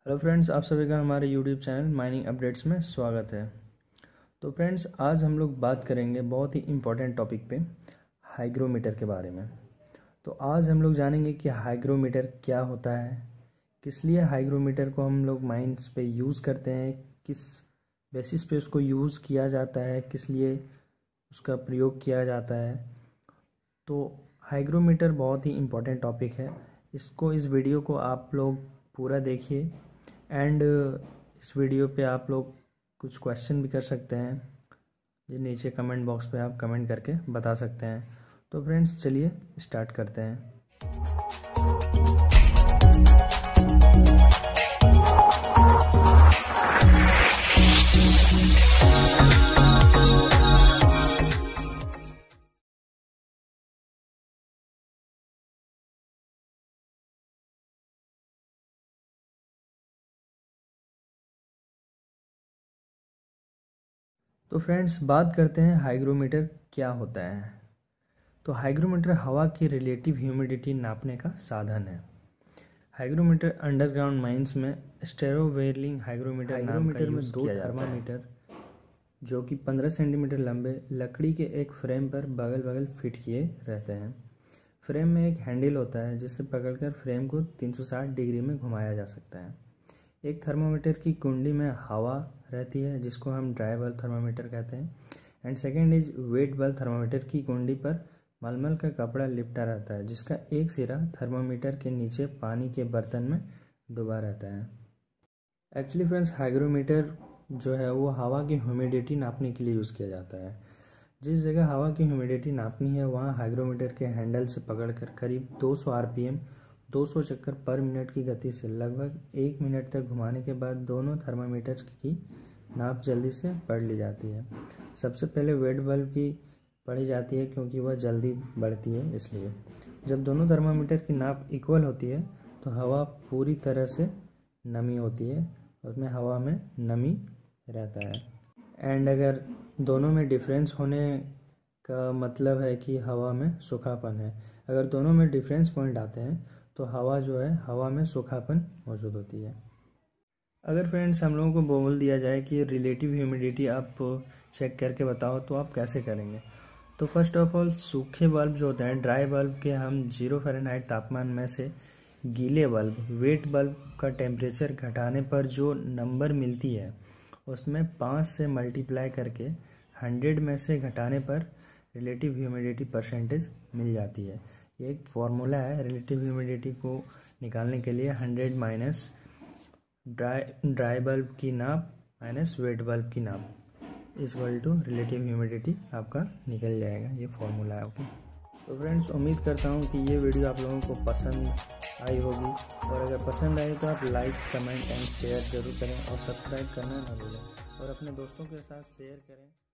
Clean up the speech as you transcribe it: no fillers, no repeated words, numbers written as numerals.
Hello friends, आप सभी का हमारे यूट्यूब चैनल माइनिंग अपडेट्स में स्वागत है। तो फ्रेंड्स, आज हम लोग बात करेंगे बहुत ही इम्पोर्टेंट टॉपिक पे हाइग्रोमीटर के बारे में। तो आज हम लोग जानेंगे कि हाइग्रोमीटर क्या होता है, किस लिए हाइग्रोमीटर को हम लोग माइंस पे यूज़ करते हैं, किस बेसिस पे उसको यूज़ किया जाता है, किस लिए उसका प्रयोग किया जाता है। तो हाइग्रोमीटर बहुत ही इम्पोर्टेंट टॉपिक है। इस वीडियो को आप लोग पूरा देखिए एंड इस वीडियो पे आप लोग कुछ क्वेश्चन भी कर सकते हैं, जो नीचे कमेंट बॉक्स पे आप कमेंट करके बता सकते हैं। तो फ्रेंड्स, चलिए स्टार्ट करते हैं। तो फ्रेंड्स, बात करते हैं हाइग्रोमीटर क्या होता है। तो हाइग्रोमीटर हवा की रिलेटिव ह्यूमिडिटी नापने का साधन है। हाइग्रोमीटर अंडरग्राउंड माइंस में स्टेरोवेलिंग हाइग्रोमीटर नाम का यूज़ किया जाता है। थर्मामीटर जो कि 15 सेंटीमीटर लंबे लकड़ी के एक फ्रेम पर बगल बगल फिट किए रहते हैं। फ्रेम में एक हैंडल होता है जिसे पकड़कर फ्रेम को 360 डिग्री में घुमाया जा सकता है। एक थर्मामीटर की कुंडी में हवा रहती है जिसको हम ड्राई बल्ब थर्मामीटर कहते हैं। And second is wet bulb thermometer की कुंडी पर मलमल का कपड़ा लिपटा रहता है जिसका एक सिरा थर्मामीटर के नीचे पानी के बर्तन में डूबा रहता है। एक्चुअली फ्रेंड्स, हाइग्रोमीटर जो है वो हवा की ह्यूमिडिटी नापने के लिए यूज़ किया जाता है। जिस जगह हवा की ह्यूमिडिटी नापनी है वहाँ हाइग्रोमीटर के हैंडल से पकड़कर करीब 200 आरपीएम 200 चक्कर पर मिनट की गति से लगभग 1 मिनट तक घुमाने के बाद दोनों थर्मामीटर्स की नाप जल्दी से पढ़ ली जाती है। सबसे पहले वेट बल्ब की पढ़ी जाती है क्योंकि वह जल्दी बढ़ती है, इसलिए जब दोनों थर्मामीटर की नाप इक्वल होती है तो हवा पूरी तरह से नमी होती है, उसमें हवा में नमी रहता है। एंड अगर दोनों में डिफरेंस होने का मतलब है कि हवा में सूखापन है। अगर दोनों में डिफरेंस पॉइंट आते हैं तो हवा जो है हवा में सूखापन मौजूद होती है। अगर फ्रेंड्स हम लोगों को बोल दिया जाए कि रिलेटिव ह्यूमिडिटी आप चेक करके बताओ तो आप कैसे करेंगे। तो फर्स्ट ऑफ ऑल, सूखे बल्ब जो होते हैं, ड्राई बल्ब के हम 0 फ़ारेनहाइट तापमान में से गीले बल्ब वेट बल्ब का टेम्परेचर घटाने पर जो नंबर मिलती है उसमें 5 से मल्टीप्लाई करके 100 में से घटाने पर रिलेटिव ह्यूमिडिटी परसेंटेज मिल जाती है। ये एक फॉर्मूला है रिलेटिव ह्यूमिडिटी को निकालने के लिए। 100 माइनस ड्राई बल्ब की नाप माइनस वेट बल्ब की नाप इक्वल टू रिलेटिव ह्यूमिडिटी आपका निकल जाएगा। ये फॉर्मूला है। ओके, तो फ्रेंड्स, उम्मीद करता हूँ कि ये वीडियो आप लोगों को पसंद आई होगी, और अगर पसंद आई तो आप लाइक, कमेंट एंड शेयर जरूर करें और सब्सक्राइब करना ना भूलें और अपने दोस्तों के साथ शेयर करें।